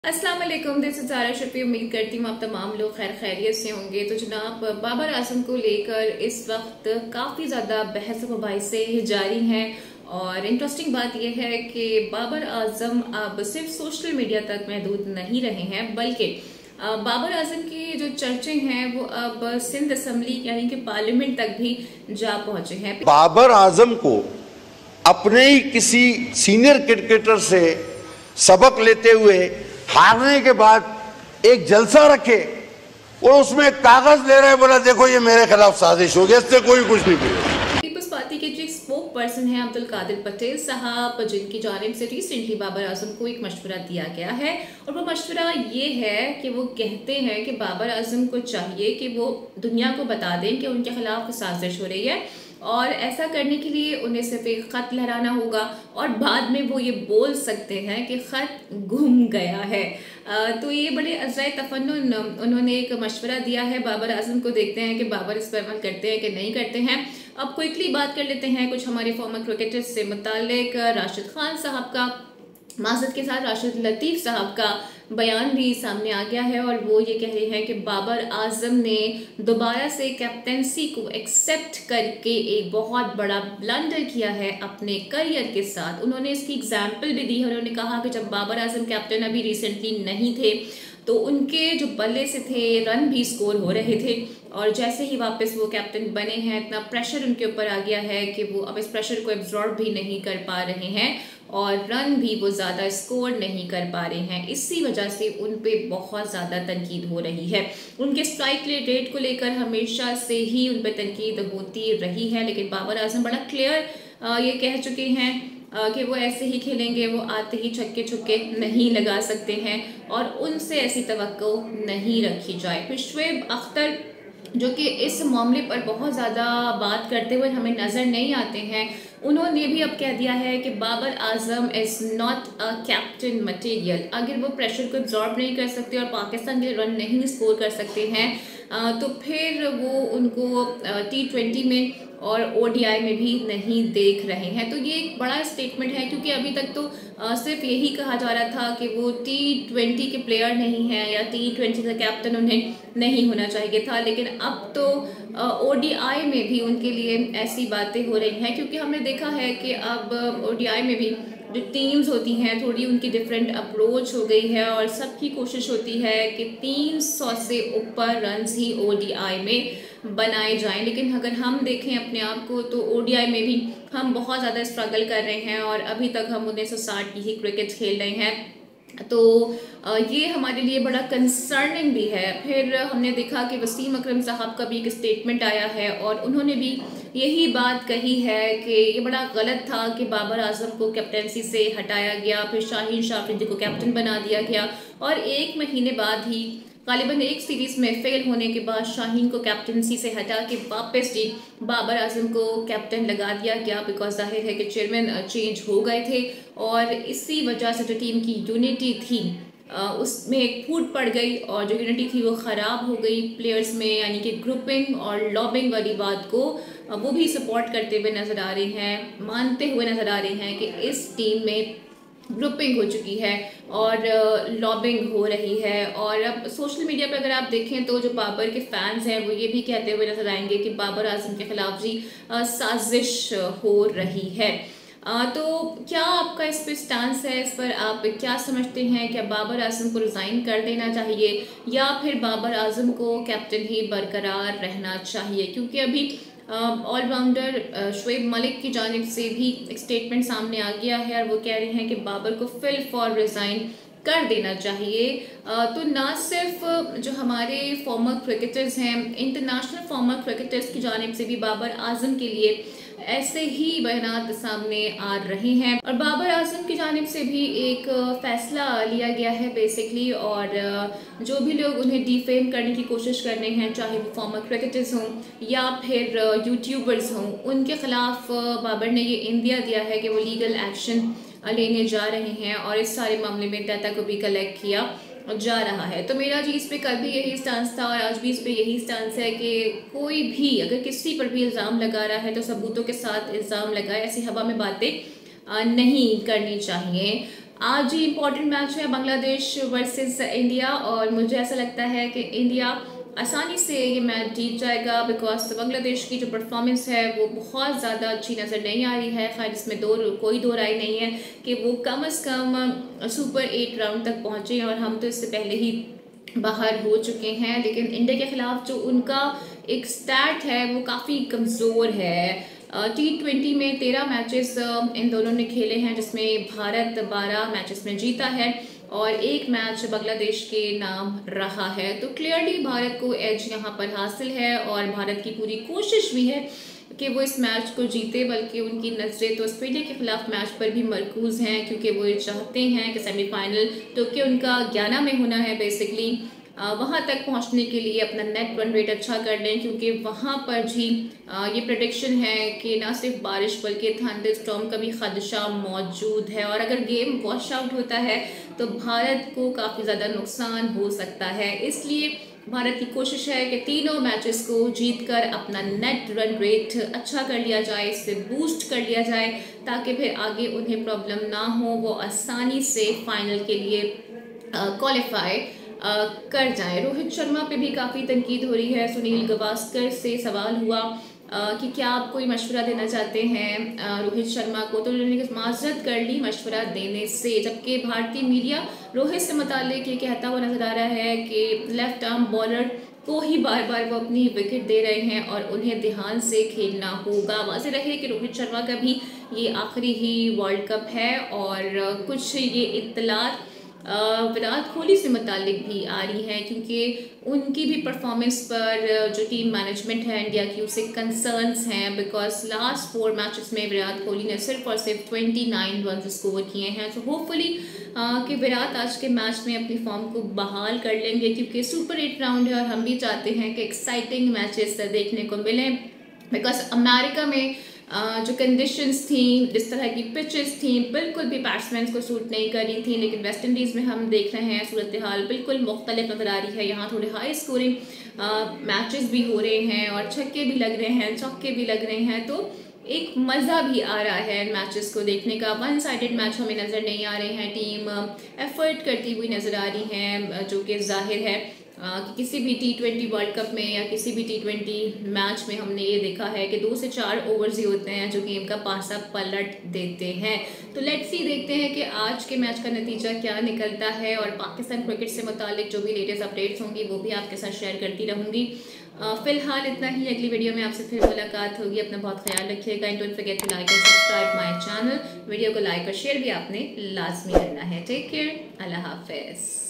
अस्सलाम वालेकुम, this is Zaara Shafi. उम्मीद करती हूँ आप तमाम लोग खैर खैरियत से होंगे। तो जनाब, बाबर आजम को लेकर इस वक्त काफी ज्यादा बहस मुबाहिसे जारी हैं और इंटरेस्टिंग बात यह है कि बाबर आजम अब सिर्फ सोशल मीडिया तक महदूद नहीं रहे हैं, बल्कि बाबर आजम की जो चर्चे हैं वो अब सिंध असम्बली यानी कि पार्लियामेंट तक भी जा पहुंचे हैं। बाबर आजम को अपने ही किसी सीनियर क्रिकेटर से सबक लेते हुए हारने के बाद एक जलसा रखे और उसमें कागज ले रहे, बोला देखो ये मेरे खिलाफ साजिश हो गई, इससे कोई कुछ नहीं किया। पीपल्स पार्टी के जो स्पोक पर्सन है अब्दुल कादिर पटेल साहब, जिनकी जानिब से रिसेंटली बाबर आजम को एक मशवरा दिया गया है और वो मशवरा ये है कि वो कहते हैं कि बाबर आजम को चाहिए कि वो दुनिया को बता दें कि उनके खिलाफ साजिश हो रही है और ऐसा करने के लिए उन्हें सिर्फ एक खत लहराना होगा और बाद में वो ये बोल सकते हैं कि खत गुम गया है। तो ये बड़े अज़राए तफन्नुन उन्होंने एक मशवरा दिया है बाबर आजम को। देखते हैं कि बाबर इस पर अमल करते हैं कि नहीं करते हैं। अब क्विकली बात कर लेते हैं कुछ हमारे फॉर्मर क्रिकेटर्स से मुतालिक। राशिद खान साहब का, माजरत के साथ राशिद लतीफ़ साहब का बयान भी सामने आ गया है और वो ये कह रहे हैं कि बाबर आजम ने दोबारा से कैप्टेंसी को एक्सेप्ट करके एक बहुत बड़ा ब्लंडर किया है अपने करियर के साथ। उन्होंने इसकी एग्जाम्पल भी दी है। उन्होंने कहा कि जब बाबर आजम कैप्टन अभी रिसेंटली नहीं थे तो उनके जो बल्ले से थे रन भी स्कोर हो रहे थे और जैसे ही वापस वो कैप्टन बने हैं इतना प्रेशर उनके ऊपर आ गया है कि वो अब इस प्रेशर को एब्जॉर्ब भी नहीं कर पा रहे हैं और रन भी वो ज़्यादा स्कोर नहीं कर पा रहे हैं। इसी वजह से उन पे बहुत ज़्यादा तनकीद हो रही है। उनके स्ट्राइक रेट को लेकर हमेशा से ही उन पर तनकीद होती रही है, लेकिन बाबर आजम बड़ा क्लियर ये कह चुके हैं कि वो ऐसे ही खेलेंगे, वो आते ही छक्के छुक्के नहीं लगा सकते हैं और उनसे ऐसी तवक्को नहीं रखी जाए। फिर शुएब अख्तर जो कि इस मामले पर बहुत ज़्यादा बात करते हुए हमें नज़र नहीं आते हैं, उन्होंने भी अब कह दिया है कि Babar Azam is not a captain material. अगर वो प्रेशर को एब्जॉर्ब नहीं कर सकते और पाकिस्तान के लिए रन नहीं स्कोर कर सकते हैं तो फिर वो उनको T20 में और ODI में भी नहीं देख रहे हैं। तो ये एक बड़ा स्टेटमेंट है क्योंकि अभी तक तो सिर्फ यही कहा जा रहा था कि वो T20 के प्लेयर नहीं हैं या T20 का कैप्टन उन्हें नहीं होना चाहिए था, लेकिन अब तो ODI में भी उनके लिए ऐसी बातें हो रही हैं क्योंकि हमने देखा है कि अब ODI में भी जो टीम्स होती हैं थोड़ी उनकी डिफरेंट अप्रोच हो गई है और सबकी कोशिश होती है कि 300 से ऊपर रन्स ही ODI में बनाए जाएं। लेकिन अगर हम देखें अपने आप को तो ODI में भी हम बहुत ज़्यादा स्ट्रगल कर रहे हैं और अभी तक हम 1960 की ही क्रिकेट खेल रहे हैं, तो ये हमारे लिए बड़ा कंसर्निंग भी है। फिर हमने देखा कि वसीम अकरम साहब का भी एक स्टेटमेंट आया है और उन्होंने भी यही बात कही है कि ये बड़ा गलत था कि बाबर आजम को कैप्टनसी से हटाया गया, फिर शाहीन शाह अफरीदी को कैप्टन बना दिया गया और एक महीने बाद ही गालिबन एक सीरीज में फेल होने के बाद शाहीन को कैप्टनसी से हटा के वापस जी बाबर आजम को कैप्टन लगा दिया गया। बिकॉज जाहिर है कि चेयरमैन चेंज हो गए थे और इसी वजह से जो टीम की यूनिटी थी उसमें एक फूट पड़ गई और जो यूनिटी थी वो ख़राब हो गई प्लेयर्स में, यानी कि ग्रुपिंग और लॉबिंग वाली बात को वो भी सपोर्ट करते हुए नज़र आ रहे हैं, मानते हुए नज़र आ रहे हैं कि इस टीम में ग्रुपिंग हो चुकी है और लॉबिंग हो रही है। और अब सोशल मीडिया पर अगर आप देखें तो जो बाबर के फैंस हैं वो ये भी कहते हुए नजर आएंगे कि बाबर आजम के खिलाफ जी साजिश हो रही है। तो क्या आपका इस पर स्टांस है, इस पर आप क्या समझते हैं? क्या बाबर आजम को रिज़ाइन कर देना चाहिए या फिर बाबर आजम को कैप्टन ही बरकरार रहना चाहिए? क्योंकि अभी ऑलराउंडर शुएब मलिक की जानिब से भी एक स्टेटमेंट सामने आ गया है और वो कह रहे हैं कि बाबर को फिल फॉर रिज़ाइन कर देना चाहिए। तो ना सिर्फ जो हमारे फॉर्मर क्रिकेटर्स हैं, इंटरनेशनल फॉर्मर क्रिकेटर्स की जानिब से भी बाबर आजम के लिए ऐसे ही बयानात सामने आ रहे हैं और बाबर आजम की जानिब से भी एक फैसला लिया गया है बेसिकली। और जो भी लोग उन्हें डिफेम करने की कोशिश कर रहे हैं, चाहे वो फॉर्मर क्रिकेटर्स हों या फिर यूट्यूबर्स हों, उनके खिलाफ बाबर ने ये इंदिया दिया है कि वो लीगल एक्शन लेने जा रहे हैं और इस सारे मामले में डाटा को भी कलेक्ट किया जा रहा है। तो मेरा जी इस पे कल भी यही स्टांस था और आज भी इस पे यही स्टांस है कि कोई भी अगर किसी पर भी इल्ज़ाम लगा रहा है तो सबूतों के साथ इल्ज़ाम लगाए, ऐसी हवा में बातें नहीं करनी चाहिए। आज ही इम्पोर्टेंट मैच है बांग्लादेश वर्सेस इंडिया और मुझे ऐसा लगता है कि इंडिया आसानी से ये मैच जीत जाएगा बिकॉज बांग्लादेश की जो परफॉर्मेंस है वो बहुत ज़्यादा अच्छी नज़र नहीं आ रही है। खैर इसमें कोई दो राय नहीं है कि वो कम से कम सुपर 8 राउंड तक पहुँचे और हम तो इससे पहले ही बाहर हो चुके हैं। लेकिन इंडिया के खिलाफ जो उनका एक स्टैट है वो काफ़ी कमज़ोर है। T20 में 13 मैचेस इन दोनों ने खेले हैं जिसमें भारत 12 मैचेस में जीता है और एक मैच बांग्लादेश के नाम रहा है। तो क्लियरली भारत को एज यहाँ पर हासिल है और भारत की पूरी कोशिश भी है कि वो इस मैच को जीते, बल्कि उनकी नज़रें तो ऑस्ट्रेलिया के खिलाफ मैच पर भी मरकूज़ हैं क्योंकि वो ये चाहते हैं कि सेमीफाइनल तो कि उनका ग्याना में होना है बेसिकली, वहाँ तक पहुँचने के लिए अपना नेट रन रेट अच्छा कर लें क्योंकि वहाँ पर भी ये प्रेडिक्शन है कि ना सिर्फ बारिश बल्कि थंडर स्टॉर्म का भी खदशा मौजूद है और अगर गेम वॉश आउट होता है तो भारत को काफ़ी ज़्यादा नुकसान हो सकता है। इसलिए भारत की कोशिश है कि तीनों मैचेस को जीतकर अपना नेट रन रेट अच्छा कर लिया जाए, इससे बूस्ट कर लिया जाए ताकि फिर आगे उन्हें प्रॉब्लम ना हो, वो आसानी से फाइनल के लिए क्वालिफाई कर जाए। रोहित शर्मा पे भी काफ़ी तनकीद हो रही है। सुनील गावस्कर से सवाल हुआ कि क्या आप कोई मशवरा देना चाहते हैं रोहित शर्मा को, तो उन्होंने माजरत कर ली मशवरा देने से, जबकि भारतीय मीडिया रोहित से मुतालिक ये कहता हुआ नजर आ रहा है कि लेफ्ट आर्म बॉलर को ही बार बार वो अपनी विकेट दे रहे हैं और उन्हें ध्यान से खेलना होगा। वाज़ेह रहे कि रोहित शर्मा का भी ये आखिरी ही वर्ल्ड कप है और कुछ ये इत्तलात विराट कोहली से मुतालिक भी आ रही है क्योंकि उनकी भी परफॉर्मेंस पर जो टीम मैनेजमेंट है इंडिया की उससे कंसर्न्स हैं बिकॉज लास्ट 4 मैचेस में विराट कोहली ने सिर्फ और सिर्फ 29 रन स्कोर किए हैं। तो होपफुली कि विराट आज के मैच में अपनी फॉर्म को बहाल कर लेंगे क्योंकि सुपर 8 राउंड है और हम भी चाहते हैं कि एक्साइटिंग मैचेस देखने को मिलें बिकॉज अमेरिका में जो कंडीशंस थी, जिस तरह की पिचेस थी, बिल्कुल भी बैट्समैन को सूट नहीं कर रही थी। लेकिन वेस्ट इंडीज़ में हम देख रहे हैं सूरत हाल बिल्कुल मुख्तलिफ नज़र आ रही है। यहाँ थोड़े हाई स्कोरिंग मैचेस भी हो रहे हैं और छक्के भी लग रहे हैं, चौके भी लग रहे हैं, तो एक मज़ा भी आ रहा है मैचेस को देखने का। वन साइडेड मैच हमें नज़र नहीं आ रहे हैं, टीम एफर्ट करती हुई नज़र आ रही हैं जो कि जाहिर है कि किसी भी T20 वर्ल्ड कप में या किसी भी T20 मैच में हमने ये देखा है कि 2 से 4 ओवर्स ही होते हैं जो गेम का पासा पलट देते हैं। तो लेट्स सी देखते हैं कि आज के मैच का नतीजा क्या निकलता है और पाकिस्तान क्रिकेट से मुतालिक जो भी लेटेस्ट अपडेट्स होंगी वो भी आपके साथ शेयर करती रहूँगी। फिलहाल इतना ही, अगली वीडियो में आपसे फिर मुलाकात होगी। अपना बहुत ख्याल रखिएगा। And don't forget to like and subscribe my channel. Video को लाइक और शेयर भी आपने लाजमी करना है। टेक केयर, अल्लाह हाफिज़।